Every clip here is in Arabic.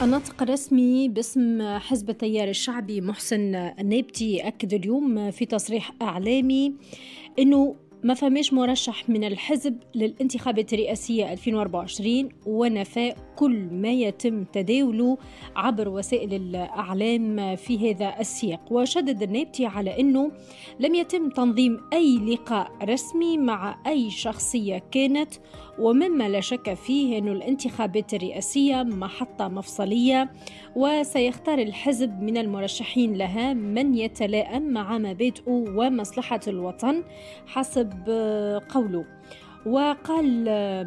الناطق الرسمي باسم حزب التيار الشعبي محسن النابتي أكد اليوم في تصريح إعلامي أنه ما فماش مرشح من الحزب للانتخابات الرئاسية 2024 ونفى كل ما يتم تداوله عبر وسائل الإعلام في هذا السياق. وشدد النابتي على أنه لم يتم تنظيم أي لقاء رسمي مع أي شخصية كانت، ومما لا شك فيه أن الانتخابات الرئاسية محطة مفصلية وسيختار الحزب من المرشحين لها من يتلائم مع مبادئه ومصلحة الوطن حسب قوله. وقال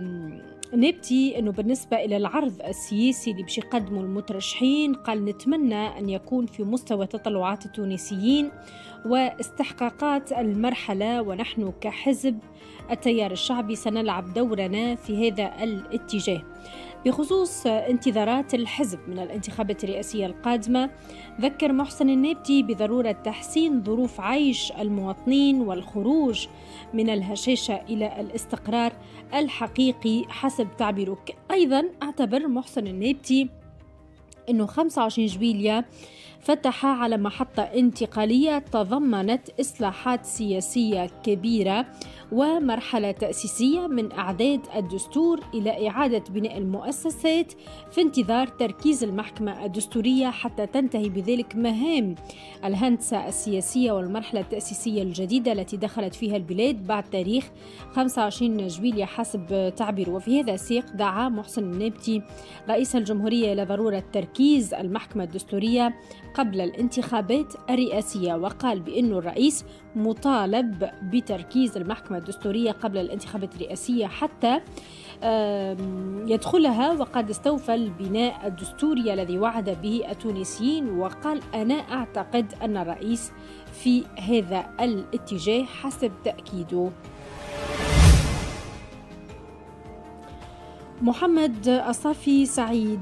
نابتي أنه بالنسبة إلى العرض السياسي اللي باش يقدموا المترشحين، قال نتمنى أن يكون في مستوى تطلعات التونسيين واستحقاقات المرحلة، ونحن كحزب التيار الشعبي سنلعب دورنا في هذا الاتجاه. بخصوص انتظارات الحزب من الانتخابات الرئاسية القادمة، ذكر محسن النابتي بضرورة تحسين ظروف عيش المواطنين والخروج من الهشاشة إلى الاستقرار الحقيقي حسب تعبيره. أيضا اعتبر محسن النابتي أنه 25 جويلية فتح على محطة انتقالية تضمنت إصلاحات سياسية كبيرة ومرحلة تأسيسية من إعداد الدستور إلى إعادة بناء المؤسسات في انتظار تركيز المحكمة الدستورية حتى تنتهي بذلك مهام الهندسة السياسية والمرحلة التأسيسية الجديدة التي دخلت فيها البلاد بعد تاريخ 25 جويلية حسب تعبيره. وفي هذا السياق دعا محسن النابتي رئيس الجمهورية إلى ضرورة تركيز المحكمة الدستورية قبل الانتخابات الرئاسية، وقال بأن الرئيس مطالب بتركيز المحكمة الدستورية قبل الانتخابات الرئاسية حتى يدخلها، وقد استوفى البناء الدستوري الذي وعد به التونسيين. وقال أنا أعتقد أن الرئيس في هذا الاتجاه حسب تأكيده. محمد الصافي سعيد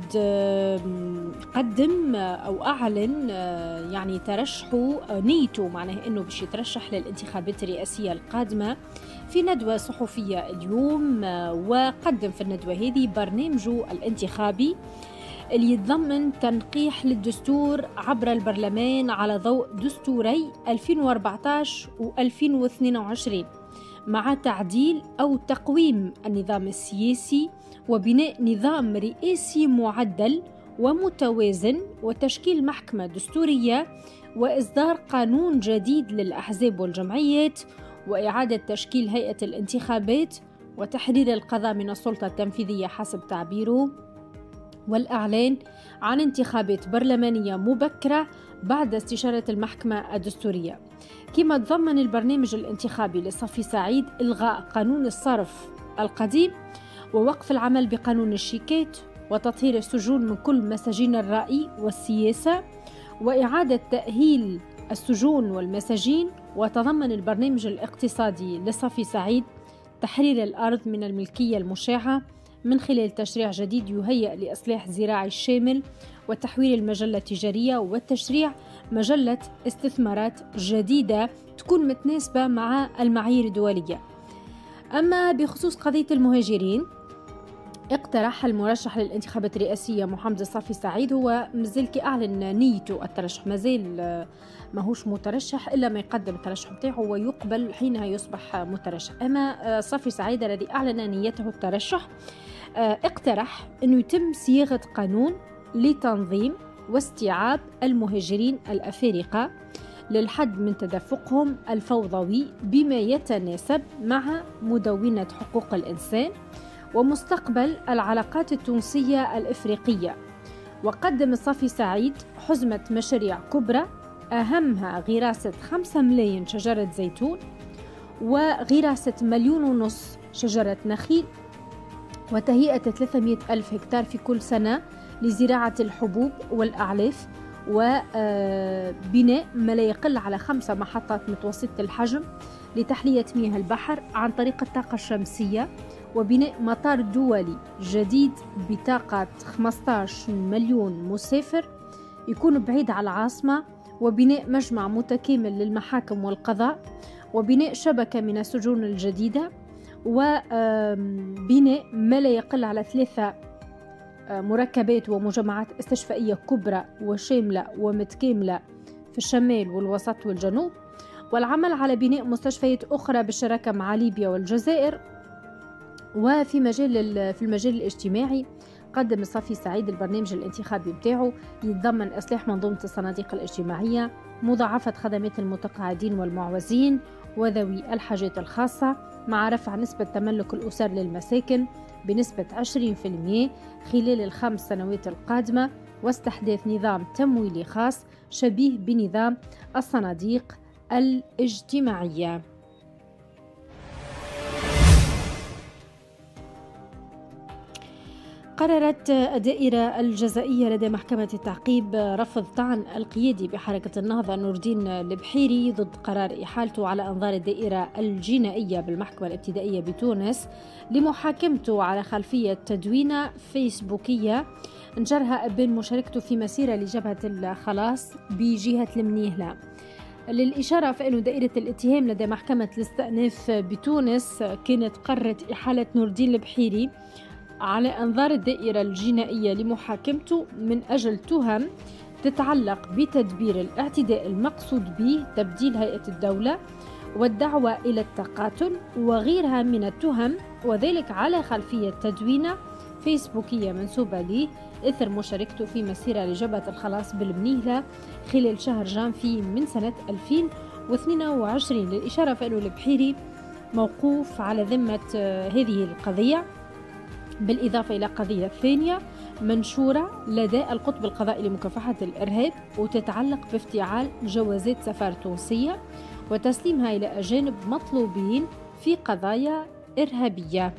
قدم أو أعلن يعني ترشحه، نيته معناه أنه باش يترشح للانتخابات الرئاسية القادمة في ندوة صحفية اليوم، وقدم في الندوة هذه برنامجه الانتخابي اللي يتضمن تنقيح للدستور عبر البرلمان على ضوء دستوري 2014 و2022 مع تعديل أو تقويم النظام السياسي وبناء نظام رئاسي معدل ومتوازن وتشكيل محكمة دستورية وإصدار قانون جديد للأحزاب والجمعيات وإعادة تشكيل هيئة الانتخابات وتحرير القضاء من السلطة التنفيذية حسب تعبيره، والإعلان عن انتخابات برلمانية مبكرة بعد استشارة المحكمة الدستورية. كما تضمن البرنامج الانتخابي لصافي سعيد إلغاء قانون الصرف القديم ووقف العمل بقانون الشيكات وتطهير السجون من كل مساجين الرأي والسياسة وإعادة تأهيل السجون والمساجين. وتضمن البرنامج الاقتصادي لصافي سعيد تحرير الأرض من الملكية المشاعة من خلال تشريع جديد يهيئ لإصلاح زراعي شامل وتحويل المجلة التجارية وتشريع مجلة استثمارات جديدة تكون متناسبة مع المعايير الدولية. أما بخصوص قضية المهاجرين، اقترح المرشح للانتخابات الرئاسية محمد الصافي سعيد، هو مازال كي أعلن نيته الترشح، مازال ماهوش مترشح إلا ما يقدم الترشح متاعه ويقبل حينها يصبح مترشح. أما صافي سعيد الذي أعلن نيته الترشح اقترح أنه يتم صياغة قانون لتنظيم واستيعاب المهاجرين الأفارقة للحد من تدفقهم الفوضوي بما يتناسب مع مدونة حقوق الإنسان ومستقبل العلاقات التونسية الإفريقية. وقدم الصافي سعيد حزمة مشاريع كبرى أهمها غراسة 5 ملايين شجرة زيتون وغراسة 1.5 مليون شجرة نخيل وتهيئة 300 ألف هكتار في كل سنة لزراعة الحبوب والأعلاف وبناء ما لا يقل على 5 محطات متوسطة الحجم لتحلية مياه البحر عن طريق الطاقة الشمسية وبناء مطار دولي جديد بطاقة 15 مليون مسافر يكون بعيد على العاصمة وبناء مجمع متكامل للمحاكم والقضاء وبناء شبكة من السجون الجديدة وبناء ما لا يقل على 3 مركبات ومجمعات استشفائية كبرى وشاملة ومتكاملة في الشمال والوسط والجنوب، والعمل على بناء مستشفيات أخرى بالشراكة مع ليبيا والجزائر. وفي في المجال الاجتماعي قدم الصفي سعيد البرنامج الانتخابي متاعه يتضمن إصلاح منظومة الصناديق الاجتماعية، مضاعفة خدمات المتقاعدين والمعوزين وذوي الحاجات الخاصة، مع رفع نسبة تملك الأسر للمساكن بنسبة 20% خلال ال5 سنوات القادمة، واستحداث نظام تمويلي خاص شبيه بنظام الصناديق الاجتماعية. قررت الدائرة الجزائية لدى محكمة التعقيب رفض طعن القيادي بحركة النهضة نور الدين البحيري ضد قرار إحالته على أنظار الدائرة الجنائية بالمحكمة الابتدائية بتونس لمحاكمته على خلفية تدوينة فيسبوكية نجرها بين مشاركته في مسيرة لجبهة الخلاص بجهة المنيهلة. للإشارة فإن دائرة الاتهام لدى محكمة الاستئناف بتونس كانت قررت إحالة نور الدين البحيري على أنظار الدائرة الجنائية لمحاكمته من أجل تهم تتعلق بتدبير الاعتداء المقصود به تبديل هيئة الدولة والدعوة إلى التقاتل وغيرها من التهم، وذلك على خلفية تدوينة فيسبوكية منسوبة له إثر مشاركته في مسيرة لجبهة الخلاص بالمنيهلة خلال شهر جانفي من سنة 2022. للإشارة فإنه البحيري موقوف على ذمة هذه القضية، بالإضافة إلى قضية ثانية منشورة لدى القطب القضائي لمكافحة الإرهاب وتتعلق بافتعال جوازات سفر تونسية وتسليمها إلى أجانب مطلوبين في قضايا إرهابية.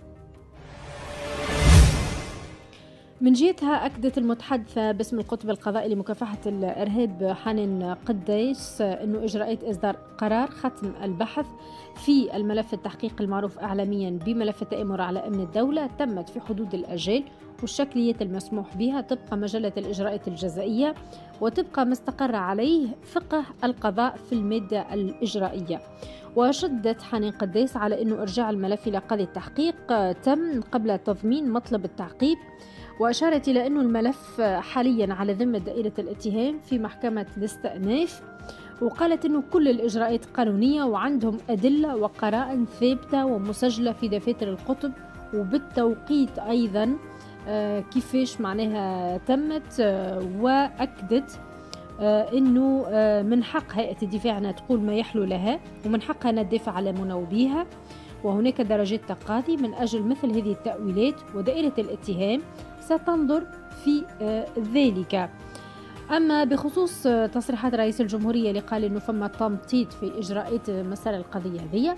من جهتها أكدت المتحدثة باسم القطب القضائي لمكافحة الإرهاب حنان قديس أنه إجراءات إصدار قرار ختم البحث في الملف التحقيق المعروف إعلاميا بملف التآمر على أمن الدولة تمت في حدود الأجال والشكليات المسموح بها طبق مجلة الإجراءات الجزائية وطبق ما استقر عليه فقه القضاء في المادة الإجرائية. وشدت حنان قديس على أنه إرجاع الملف إلى قاضي التحقيق تم قبل تضمين مطلب التعقيب، وأشارت إلى أن الملف حاليا على ذمة دائرة الاتهام في محكمة الاستئناف، وقالت أنه كل الإجراءات قانونية وعندهم أدلة وقرائن ثابتة ومسجلة في دفاتر القطب وبالتوقيت أيضا كيفاش معناها تمت. وأكدت أنه من حق هيئة الدفاع أنها تقول ما يحلو لها ومن حقها أن تدافع على منوبيها، وهناك درجات تقاضي من أجل مثل هذه التأويلات ودائرة الاتهام ستنظر في ذلك. أما بخصوص تصريحات رئيس الجمهورية اللي قال أنه فما تمطيط في إجراءات مسار القضية هذه،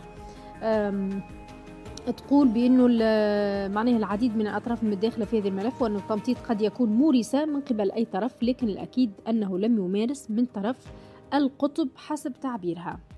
تقول بأنه معناه العديد من الأطراف المتداخلة في هذا الملف وأن التمطيط قد يكون مورسا من قبل أي طرف، لكن الأكيد أنه لم يمارس من طرف القطب حسب تعبيرها.